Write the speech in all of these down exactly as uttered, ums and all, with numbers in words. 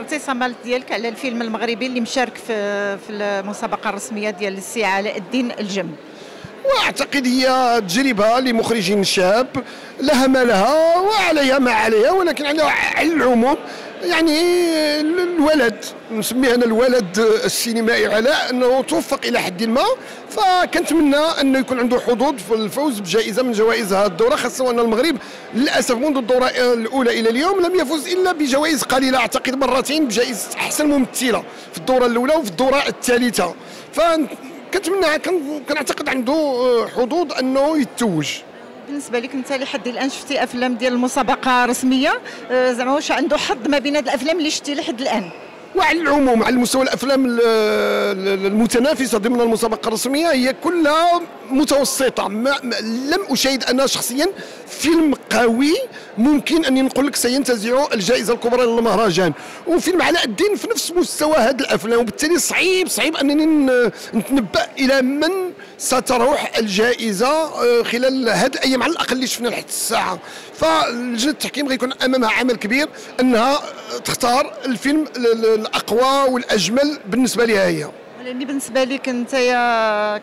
الارتسامات ديالك على الفيلم المغربي اللي مشارك في في المسابقة الرسمية ديال السي علاء الدين الجم. واعتقد هي تجربه لمخرج شاب لها ما لها وعليها ما عليها، ولكن على العموم يعني الولد نسميه انا الولد السينمائي علاء انه توفق الى حد ما، فكنتمنى انه يكون عنده حظوظ في الفوز بجائزه من جوائز هذه الدوره، خاصه ان المغرب للاسف منذ الدوره الاولى الى اليوم لم يفوز الا بجوائز قليله، اعتقد مرتين بجائزه احسن ممثله في الدوره الاولى وفي الدوره الثالثه، ف كنتمنى كنعتقد عنده حظوظ انه يتوج. بالنسبه لك انت لحد الان شفتي افلام ديال المسابقه رسميه، زعما واش عنده حظ ما بين هاد الافلام اللي شفتي لحد الان؟ وعلى العموم على مستوى الافلام المتنافسه ضمن المسابقه الرسميه هي كلها متوسطه، ما لم اشاهد انا شخصيا فيلم قوي ممكن اني نقول لك سينتزع الجائزه الكبرى للمهرجان، وفيلم علاء الدين في نفس مستوى هذه الافلام، وبالتالي صعيب صعيب انني نتنبا الى من ستروح الجائزه خلال هذه الايام على الاقل اللي شفنا لحد الساعه، فلجنه التحكيم غيكون امامها عمل كبير انها تختار الفيلم الاقوى والاجمل بالنسبه لها هي. لأني بالنسبة لك أنت يا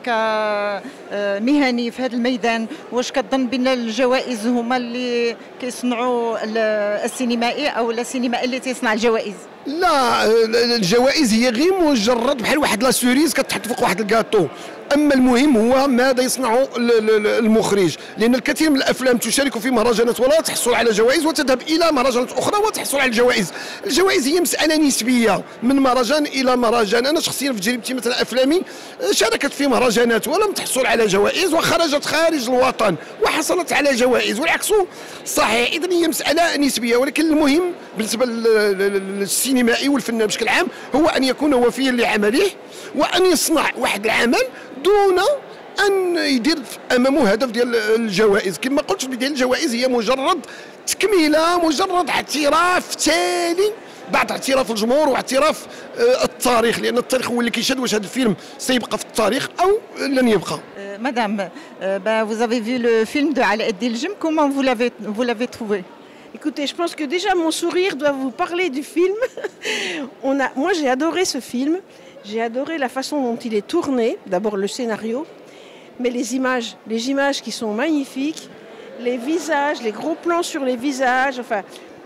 كمهني في هذا الميدان، واش كتظن بأن الجوائز هما اللي كيصنعوا السينمائي أو السينمائي اللي تيصنع الجوائز؟ لا، الجوائز هي غير مجرد بحال واحد لا سوريز كتحط فوق واحد الكاطو، اما المهم هو ماذا يصنع المخرج، لان الكثير من الافلام تشارك في مهرجانات ولا تحصل على جوائز وتذهب الى مهرجانات اخرى وتحصل على الجوائز، الجوائز هي مساله نسبيه من مهرجان الى مهرجان، انا شخصيا في تجربتي مثلا افلامي شاركت في مهرجانات ولم تحصل على جوائز وخرجت خارج الوطن وحصلت على جوائز والعكس صحيح، اذا هي مساله نسبيه، ولكن المهم بالنسبه للسينمائي والفنان بشكل عام هو ان يكون وفيا لعمله وان يصنع واحد العمل دون ان يدير امامه هدف ديال الجوائز، كما قلت في البدايه الجوائز هي مجرد تكميله، مجرد اعتراف تالي بعد اعتراف الجمهور واعتراف التاريخ، لان التاريخ هو اللي كيشهد واش هذا الفيلم سيبقى في التاريخ او لن يبقى. Madame, euh, bah, vous avez vu le film de Alaa Eddine El Jem, comment vous l'avez vous l'avez trouvé? Écoutez, je pense que déjà mon sourire doit vous parler du film. On a, moi j'ai adoré ce film, j'ai adoré la façon dont il est tourné, d'abord le scénario, mais les images, les images qui sont magnifiques, les visages, les gros plans sur les visages, enfin,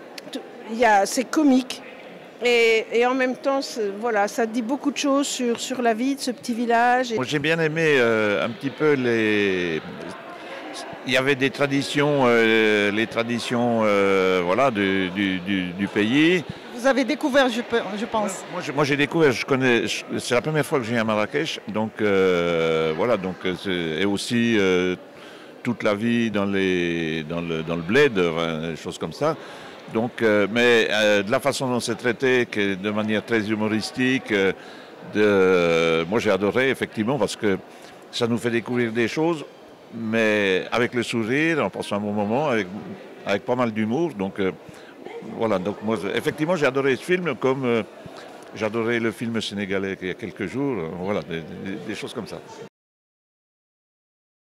c'est comique. Et, et en même temps, voilà, ça dit beaucoup de choses sur, sur la vie de ce petit village. Moi, j'ai bien aimé euh, un petit peu les... Il y avait des traditions, euh, les traditions euh, voilà, du, du, du, du pays. Vous avez découvert, je, je pense. Moi, j'ai, moi, j'ai découvert, je connais, c'est la première fois que je viens à Marrakech, donc euh, voilà, donc et aussi euh, toute la vie dans les, dans le, dans le bled, enfin, des choses comme ça. Donc, euh, mais euh, de la façon dont c'est traité, que de manière très humoristique, euh, de, moi j'ai adoré effectivement parce que ça nous fait découvrir des choses, mais avec le sourire, en passant un bon moment, avec, avec pas mal d'humour. Donc euh, voilà, donc moi effectivement j'ai adoré ce film comme euh, j'ai adoré le film sénégalais il y a quelques jours, voilà, des, des, des choses comme ça.